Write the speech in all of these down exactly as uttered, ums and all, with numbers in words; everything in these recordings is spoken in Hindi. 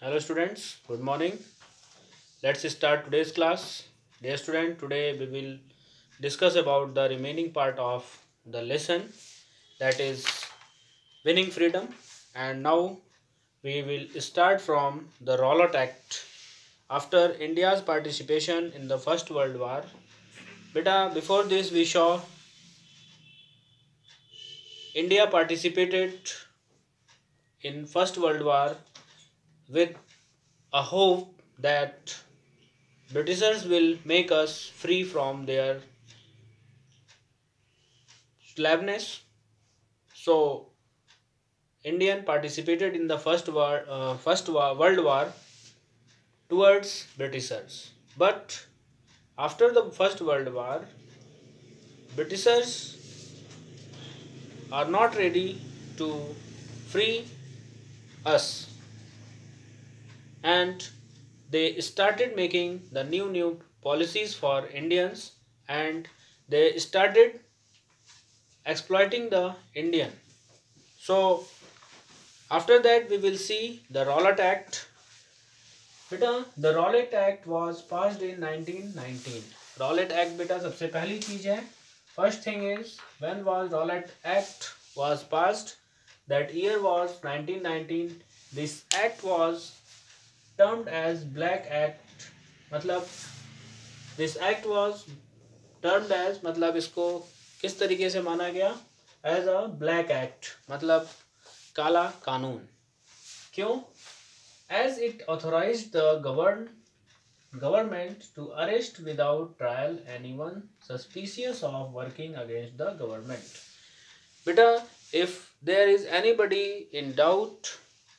Hello students, good morning. Let's start today's class. Dear student, today we will discuss about the remaining part of the lesson, that is winning freedom. And now we will start from the Rowlatt Act. After India's participation in the First World War, beta, before this we saw India participated in First World War with a hope that Britishers will make us free from their slaveness. So Indian participated in the first war, uh, first war, World War towards Britishers. But after the First World War, Britishers are not ready to free us, and they started making the new new policies for Indians, and they started exploiting the Indian. So after that we will see the Rowlatt Act. बेटा the Rowlatt Act was passed in nineteen nineteen. Rowlatt Act बेटा सबसे पहली चीज है. First thing is, when was Rowlatt Act was passed? That year was nineteen nineteen. This act was termed as Black Act. मतलब this act was termed as, मतलब इसको किस तरीके से माना गया? As a Black Act, मतलब काला कानून. क्यों? As it authorized the govern government to arrest without trial anyone suspicious of working against the government. Beta, if there is anybody in doubt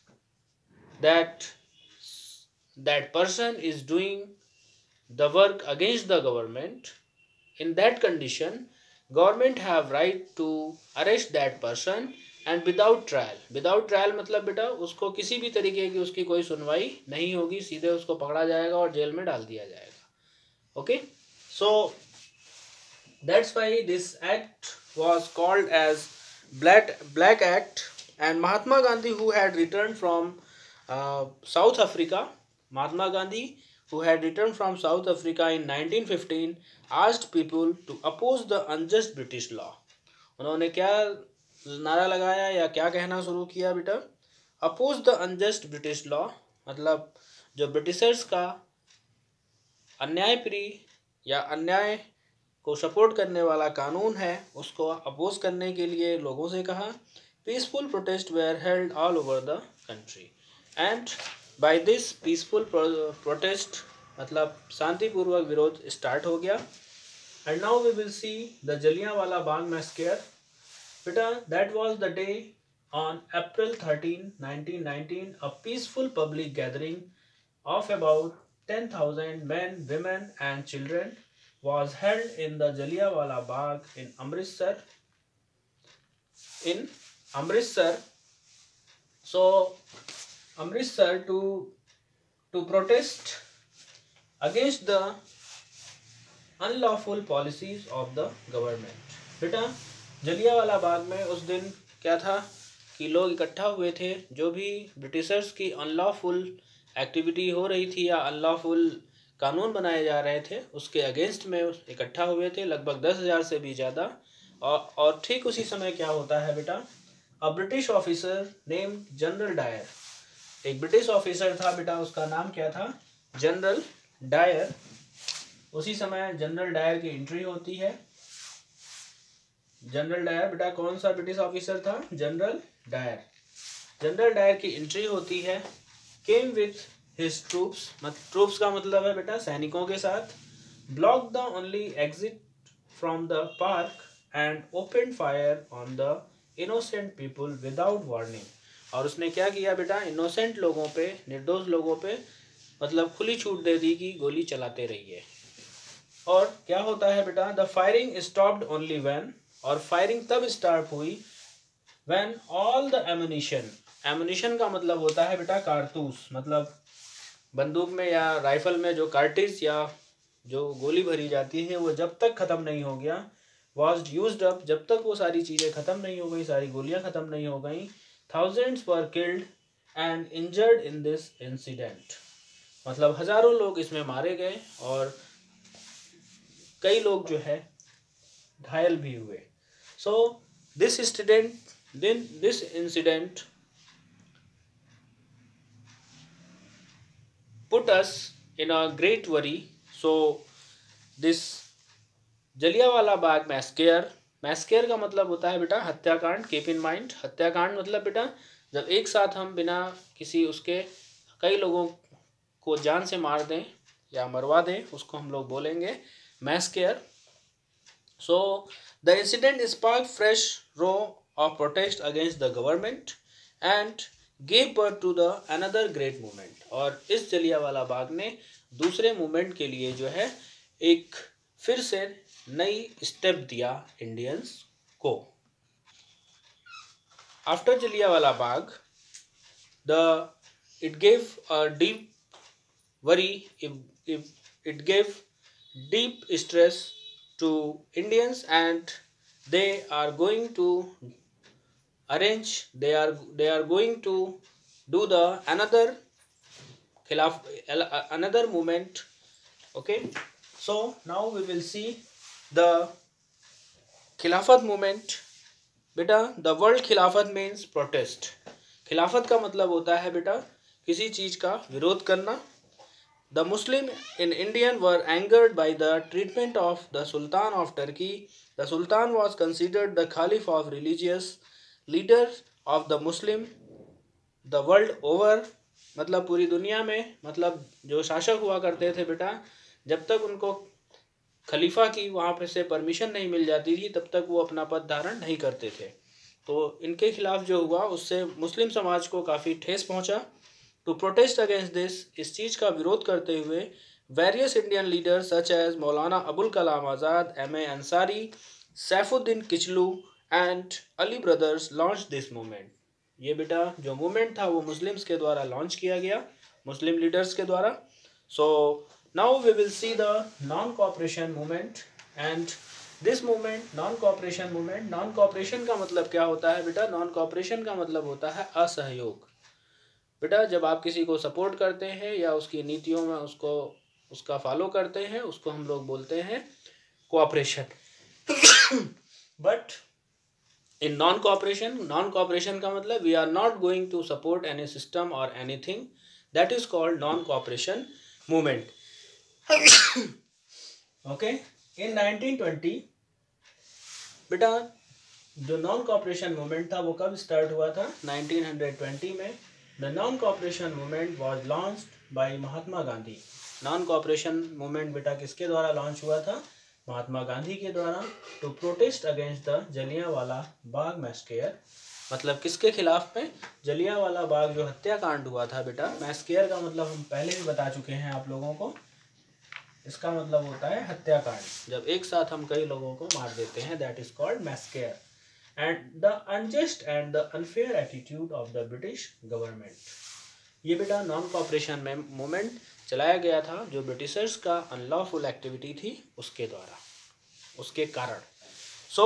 that that person is doing the work against the government, in that condition government have right to arrest that person and without trial. Without trial मतलब बेटा उसको किसी भी तरीके की उसकी कोई सुनवाई नहीं होगी, सीधे उसको पकड़ा जाएगा और जेल में डाल दिया जाएगा. Okay, so that's why this act was called as Black Black Act. And Mahatma Gandhi, who had returned from uh, South Africa, Mahatma Gandhi, who had returned from South Africa in nineteen fifteen, asked people to oppose the unjust British law. उन्होंने क्या नारा लगाया या क्या कहना शुरू किया बेटा? Oppose the unjust British law, मतलब जो ब्रिटिशर्स का अन्यायप्रिय या अन्याय को सपोर्ट करने वाला कानून है, उसको अपोज करने के लिए लोगों से कहा. Peaceful protest were held all over the country, and by this peaceful protest मतलब शांतिपूर्वक विरोध स्टार्ट हो गया. And now we will see the Jallianwala Bagh massacre. बेटा that was the day on April thirteenth, nineteen nineteen, a peaceful public gathering of about ten thousand men, women and children was held in the Jallianwala Bagh in Amritsar. In Amritsar, so Amritsar to to protest against the unlawful policies of the government. बेटा जलियांवाला बाग में उस दिन क्या था कि लोग इकट्ठा हुए थे, जो भी ब्रिटिशर्स की अनलॉफुल एक्टिविटी हो रही थी या अनलॉफुल कानून बनाए जा रहे थे उसके अगेंस्ट में इकट्ठा हुए थे, लगभग दस हज़ार से भी ज़्यादा. और और ठीक उसी समय क्या होता है बेटा, a British officer name General Dyer, एक ब्रिटिश ऑफिसर था बेटा, उसका नाम क्या था? General Dyer. उसी समय जनरल डायर की एंट्री होती है. जनरल डायर बेटा कौन सा ब्रिटिश ऑफिसर था? General Dyer. जनरल डायर की एंट्री होती है. केम विथ हिज ट्रूप्स, मत ट्रूप्स का मतलब है बेटा सैनिकों के साथ. Block the only exit from the park and open fire on the innocent people without warning. और उसने क्या किया बेटा? इनोसेंट लोगों पे, निर्दोष लोगों पे मतलब खुली छूट दे दी कि गोली चलाते रहिए. और क्या होता है बेटा? The firing stopped only when, और फायरिंग तब स्टार्ट हुई when all the ammunition, ammunition का मतलब होता है बेटा कारतूस, मतलब बंदूक में या राइफल में जो कार्टिज या जो गोली भरी जाती है वो जब तक ख़त्म नहीं हो गया, वाज यूज्ड अप, जब तक वो सारी चीज़ें ख़त्म नहीं हो गई, सारी गोलियां ख़त्म नहीं हो गई. Thousands were killed and injured in this incident. मतलब हजारों लोग इसमें मारे गए और कई लोग जो है घायल भी हुए. So this incident, then this incident put us in a great worry. So this Jallianwala Bagh massacre, massacre का मतलब होता है बेटा हत्याकांड. कीप इन माइंड, हत्याकांड मतलब बेटा जब एक साथ हम बिना किसी उसके कई लोगों को जान से मार दें या मरवा दें, उसको हम लोग बोलेंगे massacre. So the incident spark fresh row of protest against the government and gave birth to the another great movement. और इस जलियांवाला बाग ने दूसरे मूवमेंट के लिए जो है एक फिर से नई स्टेप दिया इंडियंस को. After Jallianwala Bagh the it gave a deep worry, it gave deep stress to Indians and they are going to arrange, they are they are going to do the another खिलाफ another movement. Okay, so now we will see the खिलाफत movement. बेटा the word खिलाफत means protest. खिलाफत का मतलब होता है बेटा किसी चीज का विरोध करना. The Muslim in Indian were angered by the treatment of the Sultan of Turkey. The Sultan was considered the Caliph of religious leader of the Muslim the world over. मतलब पूरी दुनिया में, मतलब जो शासक हुआ करते थे बेटा, जब तक उनको खलीफा की वहाँ पे से परमिशन नहीं मिल जाती थी तब तक वो अपना पद धारण नहीं करते थे. तो इनके खिलाफ जो हुआ उससे मुस्लिम समाज को काफ़ी ठेस पहुँचा. टू प्रोटेस्ट अगेंस्ट दिस, इस चीज़ का विरोध करते हुए various Indian leaders such as Maulana Abul Kalam Azad, M A Ansari, Saifuddin Kitchlew and Ali brothers launch this movement. ये बेटा जो मूवमेंट था वो मुस्लिम्स के द्वारा लॉन्च किया गया, मुस्लिम लीडर्स के द्वारा. सो now we will see the non-cooperation movement and this movement non-cooperation movement. non-cooperation का मतलब क्या होता है बेटा? non-cooperation का मतलब होता है असहयोग. बेटा जब आप किसी को सपोर्ट करते हैं या उसकी नीतियों में उसको उसका फॉलो करते हैं उसको हम लोग बोलते हैं cooperation. But in non cooperation, non cooperation का मतलब we are not going to support any system और anything, that is called non cooperation movement. Okay, in nineteen twenty बेटा जो नॉन कोऑपरेशन मूवमेंट था वो कब स्टार्ट हुआ था? नाइनटीन ट्वेंटी में. The non cooperation movement was launched by Mahatma Gandhi. Non cooperation movement बेटा किसके द्वारा लॉन्च हुआ था? महात्मा गांधी के द्वारा. To protest against the Jallianwala Bagh massacre. मतलब किसके खिलाफ में? जलियांवाला बाग जो हत्याकांड हुआ था बेटा. मैस्केयर का मतलब हम पहले भी बता चुके हैं आप लोगों को, इसका मतलब होता है हत्याकांड, जब एक साथ हम कई लोगों को मार देते हैं, that is called massacre. And the unjust and the unfair attitude of the British government. ये बेटा नॉन कोऑपरेशन में मूवमेंट चलाया गया था जो ब्रिटिशर्स का अनलॉफुल एक्टिविटी थी उसके द्वारा, उसके कारण. सो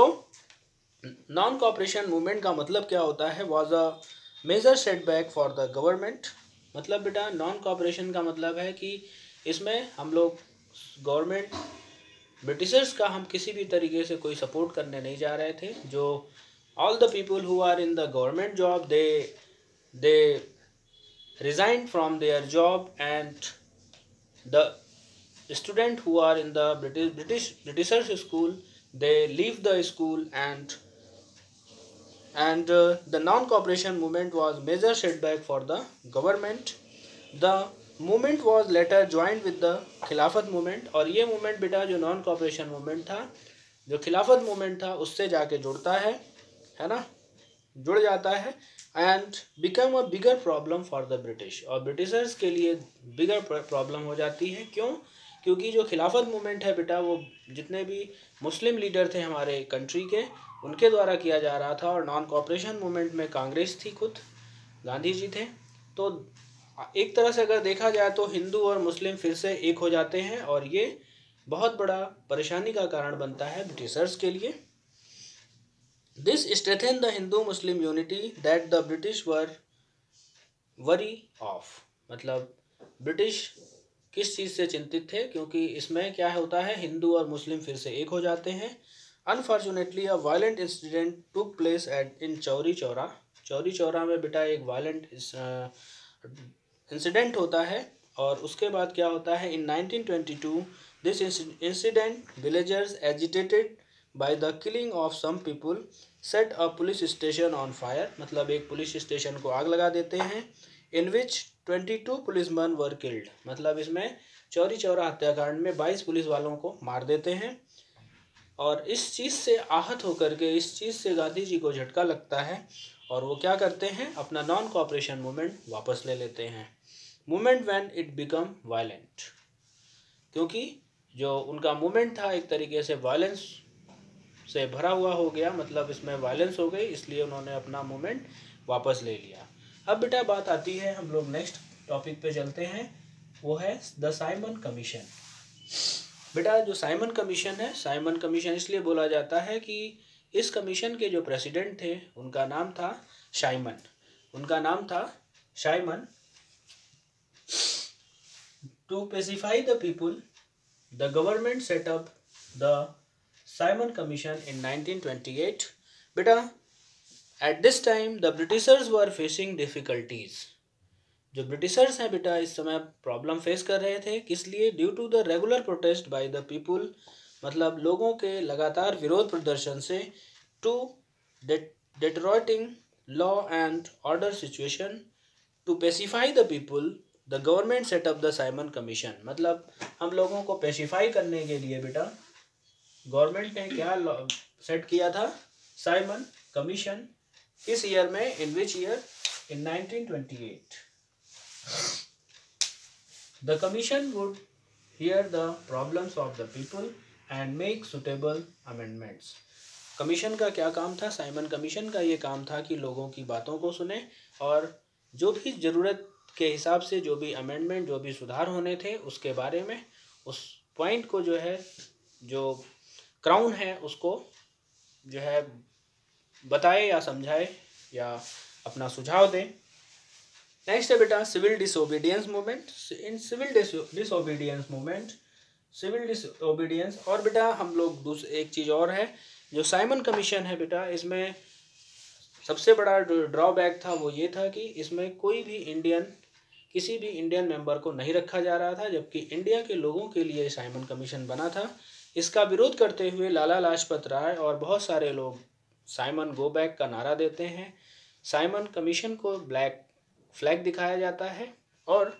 नॉन कोऑपरेशन मूवमेंट का मतलब क्या होता है? Was a major setback for the government. मतलब बेटा नॉन कोऑपरेशन का मतलब है कि इसमें हम लोग गवर्नमेंट ब्रिटिशर्स का हम किसी भी तरीके से कोई सपोर्ट करने नहीं जा रहे थे. जो all the people who are in the government job they they resign from their job and the student who are in the British British Britishers school they leave the school and and the non cooperation movement was major setback for the government. The movement was later joined with the Khilafat movement. और ये मूवमेंट बेटा जो नॉन कोऑपरेशन मूवमेंट था, जो खिलाफत मूवमेंट था, उससे जाके जुड़ता है, है ना, जुड़ जाता है. And become a bigger problem for the British. और ब्रिटिशर्स के लिए बिगर प्रॉब्लम हो जाती है. क्यों? क्योंकि जो खिलाफत मूवमेंट है बेटा वो जितने भी मुस्लिम लीडर थे हमारे कंट्री के, उनके द्वारा किया जा रहा था. और नॉन कोऑपरेशन मूवमेंट में कांग्रेस थी, खुद गांधी जी थे. तो एक तरह से अगर देखा जाए तो हिंदू और मुस्लिम फिर से एक हो जाते हैं और ये बहुत बड़ा परेशानी का कारण बनता है ब्रिटिशर्स के लिए. This strengthen the Hindu Muslim unity that the British were worry of, मतलब ब्रिटिश किस चीज़ से चिंतित थे, क्योंकि इसमें क्या होता है, हिंदू और मुस्लिम फिर से एक हो जाते हैं। Unfortunately a violent incident took place at in Chauri Chaura. Chauri Chaura में बेटा एक वायलेंट इंसिडेंट होता है, और उसके बाद क्या होता है, in nineteen twenty two this incident villagers agitated by the killing of some people set a police station on fire, मतलब एक पुलिस स्टेशन को आग लगा देते हैं। In which twenty two policemen were killed, मतलब इसमें चौरी चौरा हत्याकांड में बाईस पुलिस वालों को मार देते हैं। और इस चीज़ से आहत होकर के, इस चीज़ से गांधी जी को झटका लगता है, और वो क्या करते हैं, अपना नॉन कोऑपरेशन मूवमेंट वापस ले लेते हैं। Movement when it become violent, क्योंकि जो उनका मूवमेंट था एक तरीके से वायलेंस से भरा हुआ हो गया, मतलब इसमें वायलेंस हो गई, इसलिए उन्होंने अपना मूवमेंट वापस ले लिया। अब बेटा बात आती है, हम लोग नेक्स्ट टॉपिक पे चलते हैं, वो है द साइमन कमीशन। बेटा जो साइमन कमीशन है, साइमन कमीशन इसलिए बोला जाता है कि इस कमीशन के जो प्रेसिडेंट थे उनका नाम था शाइमन, उनका नाम था Simon. To pacify the people the government set up the Simon Commission in nineteen twenty eight. बेटा at this time the Britishers were facing difficulties, जो ब्रिटिशर्स हैं बेटा इस समय प्रॉब्लम फेस कर रहे थे, किस लिए, due to the regular protest by the people, मतलब लोगों के लगातार विरोध प्रदर्शन से, to deteriorating law and order situation, to pacify the people the government set up the Simon Commission, मतलब हम लोगों को पेसिफाई करने के लिए बेटा गवर्नमेंट ने क्या सेट किया था, साइमन कमीशन। किस ईयर में, in which year, in nineteen twenty eight. The commission would hear the problems of the people and make suitable amendments. Commission का क्या काम था, साइमन कमीशन का ये काम था कि लोगों की बातों को सुने, और जो भी ज़रूरत के हिसाब से जो भी अमेंडमेंट, जो भी सुधार होने थे उसके बारे में, उस पॉइंट को जो है, जो क्राउन है उसको जो है बताए या समझाए या अपना सुझाव दें। नेक्स्ट है बेटा civil disobedience movement. In civil disobedience movement, civil disobedience, और बेटा हम लोग दूसरी एक चीज़ और है, जो साइमन कमीशन है बेटा, इसमें सबसे बड़ा ड्रॉबैक था वो ये था कि इसमें कोई भी इंडियन, किसी भी इंडियन मेंबर को नहीं रखा जा रहा था, जबकि इंडिया के लोगों के लिए साइमन कमीशन बना था। इसका विरोध करते हुए लाला लाजपत राय और बहुत सारे लोग साइमन गो बैक का नारा देते हैं। साइमन कमीशन को ब्लैक फ्लैग दिखाया जाता है, और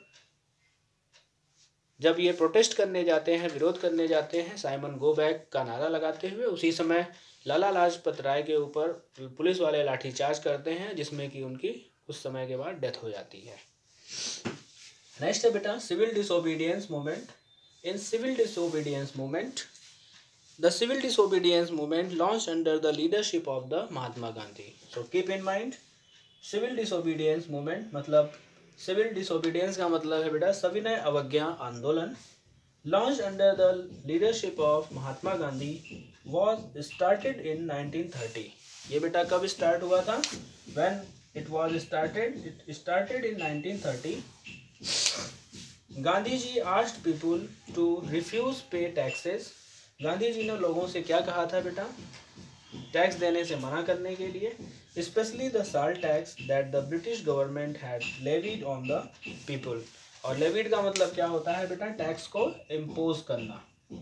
जब ये प्रोटेस्ट करने जाते हैं, विरोध करने जाते हैं साइमन गो बैक का नारा लगाते हुए, उसी समय लाला लाजपत राय के ऊपर पुलिस वाले लाठीचार्ज करते हैं, जिसमें कि उनकी कुछ समय के बाद डेथ हो जाती है। नेक्स्ट है बेटा civil disobedience movement. In civil disobedience movement, the civil disobedience movement launch under the leadership of the Mahatma Gandhi. So keep in mind, civil disobedience movement मतलब, सिविल डिसोबीडियंस का मतलब है बेटा सविनय अवज्ञा आंदोलन। Launch under the leadership of Mahatma Gandhi was started in nineteen thirty. ये बेटा कब स्टार्ट हुआ था, when it was started, it started in nineteen thirty. Gandhi ji asked people to refuse pay taxes. Gandhi ji ने लोगों से क्या कहा था बेटा, टैक्स देने से मना करने के लिए, specially the salt tax that the British government had levied on the people. और लेविड का मतलब क्या होता है बेटा, टैक्स को इम्पोज करना,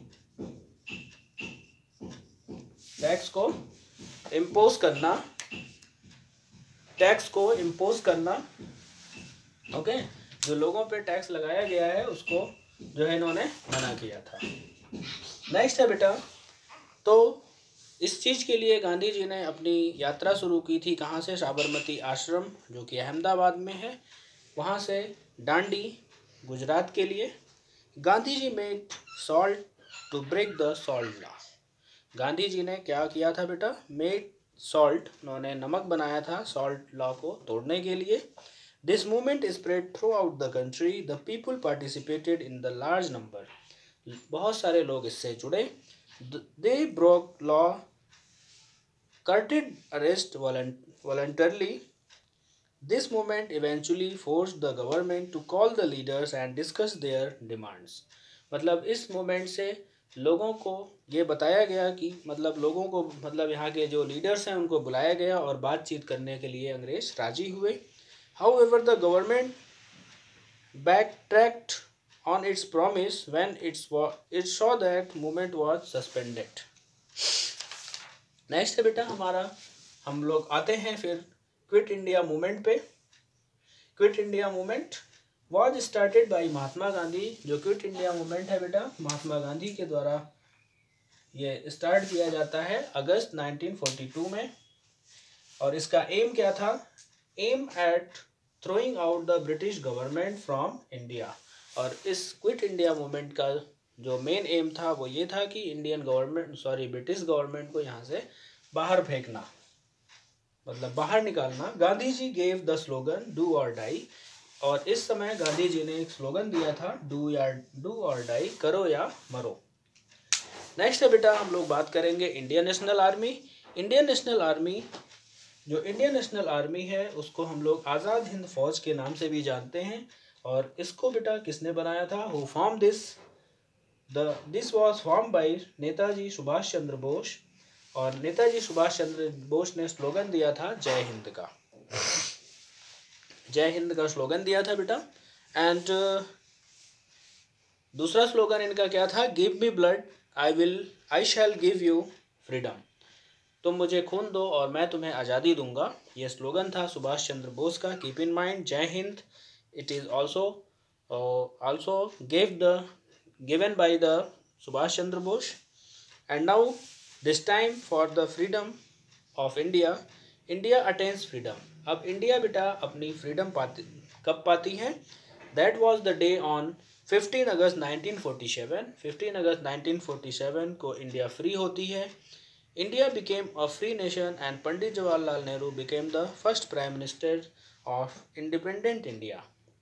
टैक्स को इम्पोज करना, टैक्स को इम्पोज करना, ओके, जो लोगों पे टैक्स लगाया गया है उसको जो है इन्होंने मना किया था। नेक्स्ट है बेटा, तो इस चीज़ के लिए गांधी जी ने अपनी यात्रा शुरू की थी, कहाँ से, साबरमती आश्रम जो कि अहमदाबाद में है, वहाँ से डांडी गुजरात के लिए। Gandhi ji made salt to break the salt law. Gandhi ji ने क्या किया था बेटा, मेड सॉल्ट, उन्होंने नमक बनाया था सॉल्ट लॉ को तोड़ने के लिए। This movement spread throughout the country, the people participated in the large number. बहुत सारे लोग इससे जुड़े। They broke law, curtailed arrest voluntarily. This movement eventually forced the government to call the leaders and discuss their demands. मतलब इस मूवमेंट से लोगों को ये बताया गया कि मतलब लोगों को मतलब यहाँ के जो लीडर्स हैं उनको बुलाया गया और बातचीत करने के लिए अंग्रेज राजी हुए. However, the government backtracked on its promise when it's it saw that movement was suspended. Next है बेटा हमारा, हम लोग आते हैं फिर क्विट इंडिया मूवमेंट पे. Quit India movement was started by Mahatma Gandhi. जो क्विट इंडिया मूवमेंट है बेटा महात्मा गांधी के द्वारा ये स्टार्ट किया जाता है अगस्त नाइनटीन फोर्टी टू में. और इसका एम क्या था? Aim at throwing out the British government from India. और इस क्विट इंडिया मूवमेंट का जो मेन एम था वो ये था कि Indian government sorry British government को यहाँ से बाहर फेंकना, मतलब बाहर निकालना. Gandhi ji gave the slogan do or die. और इस समय गांधी जी ने एक स्लोगन दिया था डू या डू और डाई, करो या मरो. नेक्स्ट है बेटा हम लोग बात करेंगे Indian National Army. Indian National Army जो इंडियन नेशनल आर्मी है उसको हम लोग आज़ाद हिंद फौज के नाम से भी जानते हैं. और इसको बेटा किसने बनाया था? Who form this the this was form by Netaji Subhas Chandra Bose. और नेताजी सुभाष चंद्र बोस ने स्लोगन दिया था जय हिंद का. जय हिंद का स्लोगन दिया था बेटा. एंड uh, दूसरा स्लोगन इनका क्या था? Give me blood I will I shall give you freedom. तुम मुझे खून दो और मैं तुम्हें आज़ादी दूंगा. ये स्लोगन था सुभाष चंद्र बोस का. Keep in mind Jai Hind it is also uh, also gave the given by the Subhash Chandra Bose. And now this time for the freedom of India, India attains freedom. अब इंडिया बेटा अपनी फ्रीडम पाती कब पाती है? That was the day on fifteen August nineteen forty seven. Fifteen August nineteen forty seven को इंडिया फ्री होती है. India became a free nation and Pandit Jawaharlal Nehru became the first prime minister of independent India.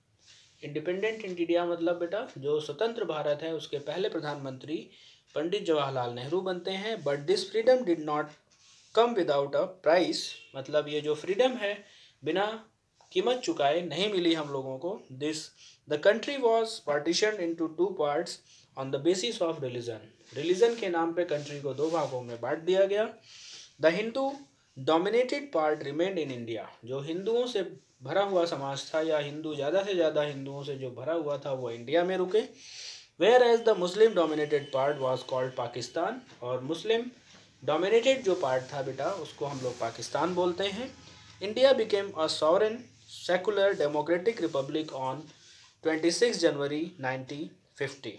Independent India मतलब बेटा जो स्वतंत्र भारत है उसके पहले प्रधानमंत्री पंडित जवाहरलाल नेहरू बनते हैं. But this freedom did not come without a price. मतलब ये जो फ्रीडम है बिना कीमत चुकाए नहीं मिली हम लोगों को. This the country was partition into two parts on the basis of religion. Religion के नाम पे कंट्री को दो भागों में बांट दिया गया. The Hindu dominated part remained in India. जो हिंदुओं से भरा हुआ समाज था या हिंदू ज़्यादा से ज़्यादा हिंदुओं से जो भरा हुआ था वो इंडिया में रुके. Whereas the Muslim dominated part was called Pakistan. और मुस्लिम डोमिनेटेड जो पार्ट था बेटा उसको हम लोग पाकिस्तान बोलते हैं. India became a sovereign secular democratic republic on twenty six January nineteen fifty.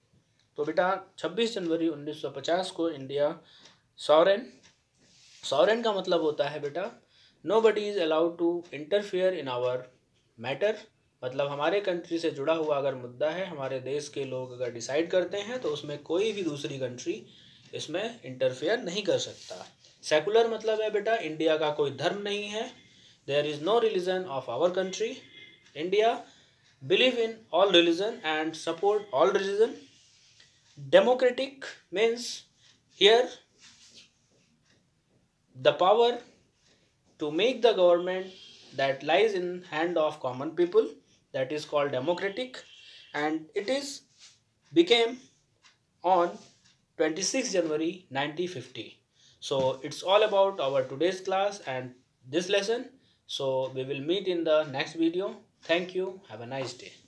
तो बेटा छब्बीस जनवरी उन्नीस सौ पचास को इंडिया सॉवरेन. सॉवरेन का मतलब होता है बेटा nobody is allowed to interfere in our matter. मतलब हमारे कंट्री से जुड़ा हुआ अगर मुद्दा है, हमारे देश के लोग अगर डिसाइड करते हैं तो उसमें कोई भी दूसरी कंट्री इसमें इंटरफेयर नहीं कर सकता. सेकुलर मतलब है बेटा इंडिया का कोई धर्म नहीं है. There is no religion of our country. India believe in all religion and support all religion. Democratic means here the power to make the government that lies in hand of common people, that is called democratic, and it is became on twenty-sixth January nineteen fifty. So it's all about our today's class and this lesson. So we will meet in the next video. Thank you. Have a nice day.